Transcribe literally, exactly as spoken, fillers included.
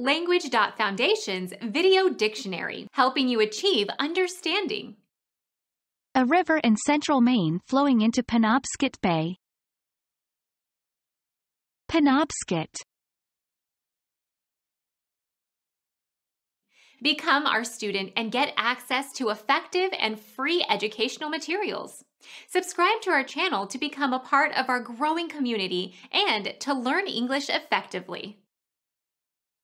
Language.Foundation's Video Dictionary, helping you achieve understanding. A river in central Maine flowing into Penobscot Bay. Penobscot. Become our student and get access to effective and free educational materials. Subscribe to our channel to become a part of our growing community and to learn English effectively.